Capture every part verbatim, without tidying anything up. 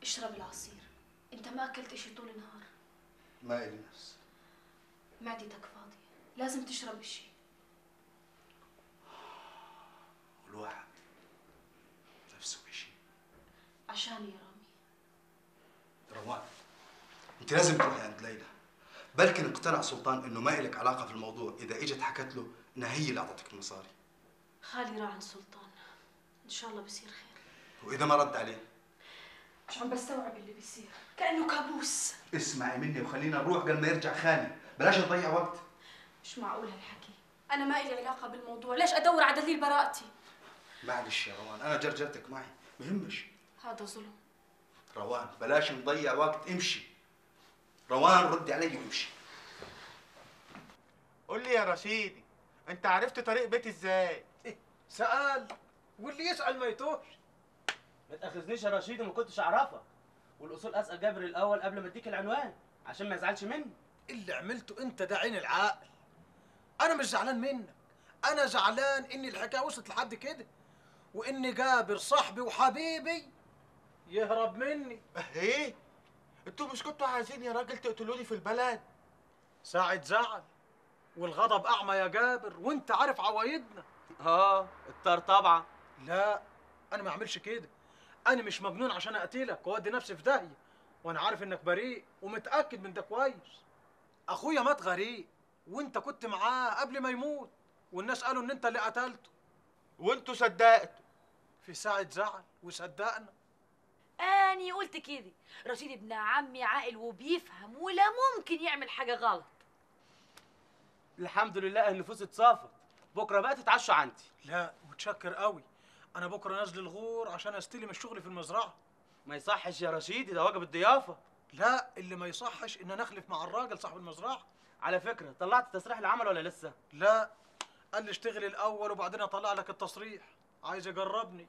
اشرب العصير. انت ما اكلت اشي طول النهار. ما إلي نفس. معدتك فاضية، لازم تشرب اشي. والواحد نفسه بشي. عشاني يا رامي. روان، انت لازم تروحي عند ليلى. بلكن اقتنع سلطان انه ما إلك علاقه في الموضوع اذا اجت حكت له انها هي اللي اعطتك المصاري. خالي راح عند سلطان، ان شاء الله بصير خير. واذا ما رد عليه؟ مش عم بستوعب اللي بيصير، كأنه كابوس. اسمعي مني وخلينا نروح قبل ما يرجع خالي، بلاش نضيع وقت. مش معقول هالحكي، انا ما إلي علاقة بالموضوع، ليش ادور على دليل براءتي؟ معلش يا روان، انا جرجرتك معي، بهمش. هذا ظلم. روان بلاش نضيع وقت، امشي. روان ردي علي وامشي. قول لي يا رشيدي، انت عرفت طريق بيتي ازاي؟ إيه؟ سأل، واللي يسأل ما يتوهش. ما تاخذنيش يا رشيدي، ما كنتش اعرفك. والاصول اسال جابر الاول قبل ما اديك العنوان عشان ما يزعلش مني. اللي عملته انت ده عين العقل. انا مش زعلان منك، انا زعلان ان الحكايه وصلت لحد كده، وان جابر صاحبي وحبيبي يهرب مني. ايه؟ انتوا مش كنتوا عايزين يا راجل تقتلوني في البلد؟ ساعة زعل والغضب اعمى يا جابر، وانت عارف عوايدنا. اه الطار طبعا. لا انا ما اعملش كده، انا مش مجنون عشان اقتلك واودي نفسي في داهيه، وانا عارف انك بريء ومتاكد من ده كويس. اخويا مات غريق وانت كنت معاه قبل ما يموت، والناس قالوا ان انت اللي قتلته، وانتوا صدقتوا في ساعة زعل وصدقنا. اني قلت كده، رشيد ابن عمي عاقل وبيفهم ولا ممكن يعمل حاجه غلط. الحمد لله النفوس اتصافت، بكره بقى تتعشوا عندي. لا متشكر قوي، انا بكره نازل الغور عشان استلم الشغل في المزرعه. ما يصحش يا رشيدي، ده واجب الضيافه. لا اللي ما يصحش ان انا اخلف مع الراجل صاحب المزرعه. على فكره طلعت تصريح العمل ولا لسه؟ لا قال لي اشتغل الاول وبعدين اطلع لك التصريح، عايز يجربني.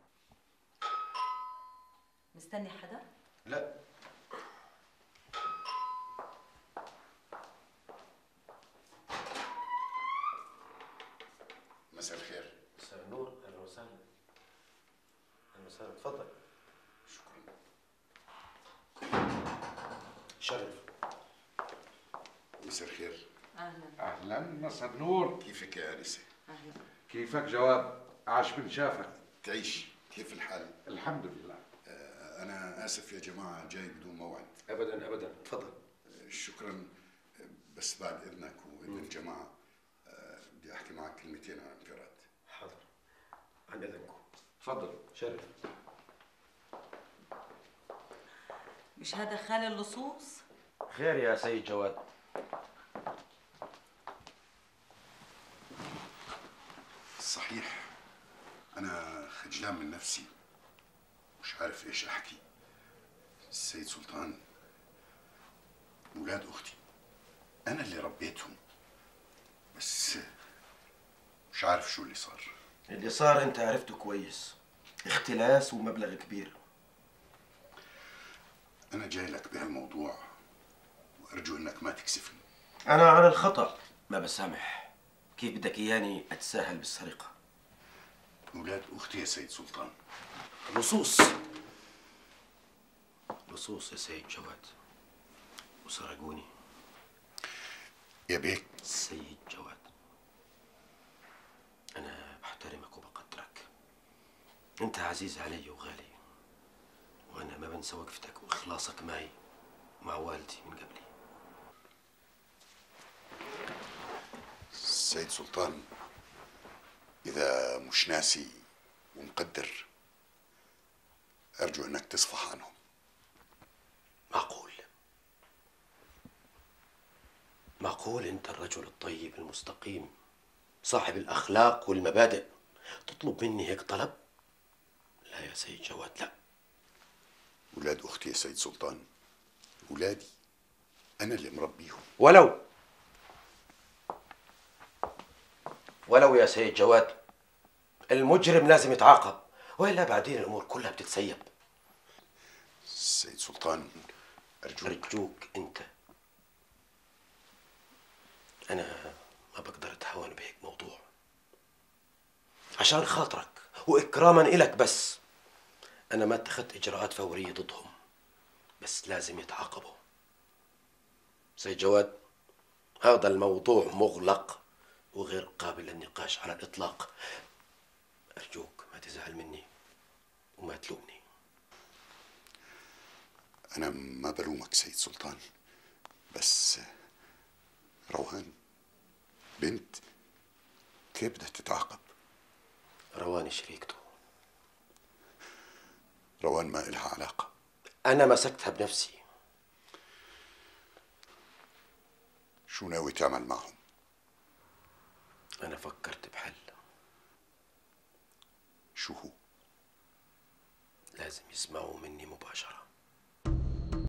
مستني حدا؟ لا. مساء الخير. مساء النور، اهلا وسهلا. اهلا وسهلا، اتفضل. شكرا. شرف. مساء الخير. اهلا. اهلا، مساء النور. كيفك يا انسه؟ اهلا. كيفك جواد؟ عاش من شافك. تعيش، كيف الحال؟ الحمد لله. آه انا اسف يا جماعه جاي بدون موعد. ابدا ابدا، اتفضل. آه شكرا، بس بعد اذنك واذن الجماعه آه بدي احكي معك كلمتين عن انفراد. حاضر، عن اذنكم. اتفضل. شرف. مش هذا خالي اللصوص؟ خير يا سيد جواد. صحيح انا خجلان من نفسي، مش عارف ايش احكي. السيد سلطان ولاد اختي انا اللي ربيتهم، بس مش عارف شو اللي صار. اللي صار انت عرفته كويس، اختلاس ومبلغ كبير. انا جاي لك بهالموضوع وارجو انك ما تكسفني. انا على الخطأ ما بسامح، كيف بدك اياني اتساهل بالسرقة؟ اولاد اختي يا سيد سلطان. لصوص. لصوص يا سيد جواد، وسرقوني. يا بيك سيد جواد، أنا بحترمك وبقدرك، أنت عزيز علي وغالي، وأنا ما بنسى وقفتك وإخلاصك معي ومع والدي من قبلي. سيد سلطان، إذا مش ناسي ومقدر أرجو أنك تصفح عنهم. معقول معقول أنت الرجل الطيب المستقيم صاحب الأخلاق والمبادئ تطلب مني هيك طلب؟ لا يا سيد جواد، لا. ولاد أختي يا سيد سلطان، ولادي أنا اللي مربيهم. ولو ولو يا سيد جواد، المجرم لازم يتعاقب، وإلا بعدين الأمور كلها بتتسيب. سيد سلطان أرجوك أرجوك أنت، أنا ما بقدر أتهاون بهيك موضوع، عشان خاطرك وإكراما إلك، بس أنا ما اتخذت إجراءات فورية ضدهم. بس لازم يتعاقبوا. سيد جواد، هذا الموضوع مغلق وغير قابل للنقاش على الإطلاق. أرجوك ما تزعل مني وما تلومني. أنا ما بلومك سيد سلطان، بس روان بنت كيف بدها تتعاقب؟ روان شريكته. روان ما إلها علاقة. أنا مسكتها بنفسي. شو ناوي تعمل معهم؟ أنا فكرت بحل. شو هو؟ لازم يسمعوا مني مباشرة.